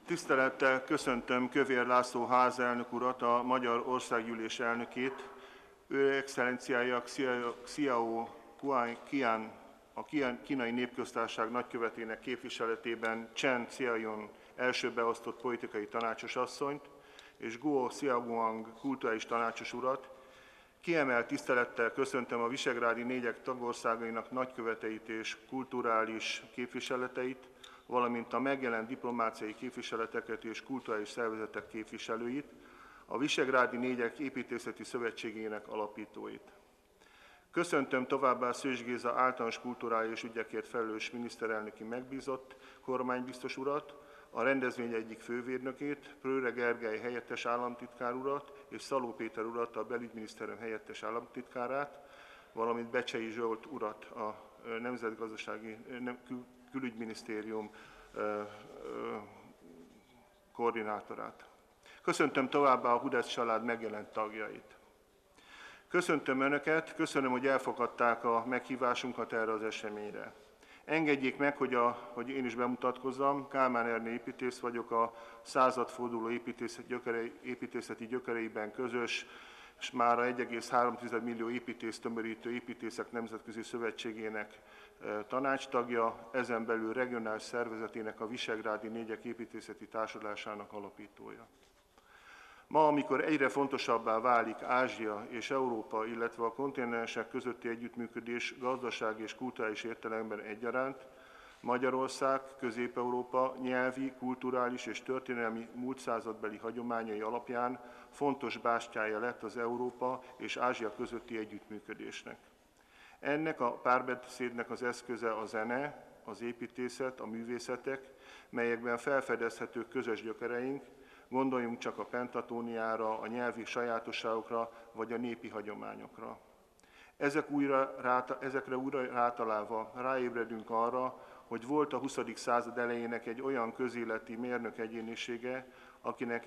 Tisztelettel köszöntöm Kövér László házelnök urat, a Magyar Országgyűlés elnökét, ő excellenciája Xiao Qian, a Kínai Népköztársaság nagykövetének képviseletében Chen Xiaoyun első beosztott politikai tanácsos asszonyt, és Guo Xiaoguang kulturális tanácsos urat. Kiemelt tisztelettel köszöntöm a visegrádi négyek tagországainak nagyköveteit és kulturális képviseleteit, valamint a megjelent diplomáciai képviseleteket és kulturális szervezetek képviselőit, a Visegrádi Négyek Építészeti Szövetségének alapítóit. Köszöntöm továbbá Szőcs Géza általános kulturális ügyekért felelős miniszterelnöki megbízott kormánybiztos urat, a rendezvény egyik fővédnökét, Prőre Gergely helyettes államtitkár urat és Szaló Péter urat, a belügyminisztérium helyettes államtitkárát, valamint Becsei Zsolt urat, a Nemzetgazdasági Külügyminisztérium koordinátorát. Köszöntöm továbbá a Hudec család megjelent tagjait. Köszöntöm Önöket, köszönöm, hogy elfogadták a meghívásunkat erre az eseményre. Engedjék meg, hogy én is bemutatkozzam, Kálmán Ernő építész vagyok, a századforduló építészeti gyökereiben közös, és már a 1,3 millió építész tömörítő Építészek Nemzetközi Szövetségének tanácstagja, ezen belül regionális szervezetének, a Visegrádi Négyek Építészeti Társulásának alapítója. Ma, amikor egyre fontosabbá válik Ázsia és Európa, illetve a kontinensek közötti együttműködés gazdasági és kulturális értelemben egyaránt, Magyarország, Közép-Európa nyelvi, kulturális és történelmi múltszázadbeli hagyományai alapján fontos bástyája lett az Európa és Ázsia közötti együttműködésnek. Ennek a párbeszédnek az eszköze a zene, az építészet, a művészetek, melyekben felfedezhetők közös gyökereink, gondoljunk csak a pentatóniára, a nyelvi sajátosságokra vagy a népi hagyományokra. Ezekre újra rátalálva ráébredünk arra, hogy volt a 20. század elejének egy olyan közéleti mérnök egyénisége, akinek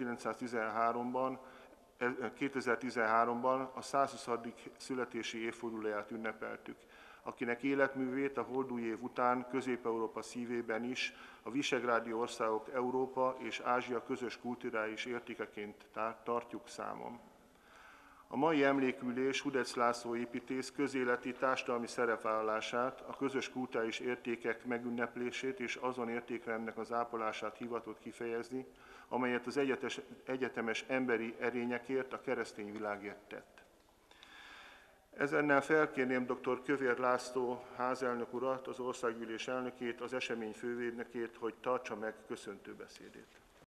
2013-ban a 120. születési évfordulóját ünnepeltük, akinek életművét a holdúj év után Közép-Európa szívében is a visegrádi országok Európa és Ázsia közös kulturális értékeként tartjuk számon. A mai emlékülés Hudec László építész közéleti társadalmi szerepvállalását, a közös kulturális értékek megünneplését és azon értékrendnek az ápolását hivatott kifejezni, amelyet az egyetemes emberi erényekért, a keresztény világért tett. Ezennel felkérném dr. Kövér László házelnök urat, az országgyűlés elnökét, az esemény fővédnökét, hogy tartsa meg köszöntő beszédét.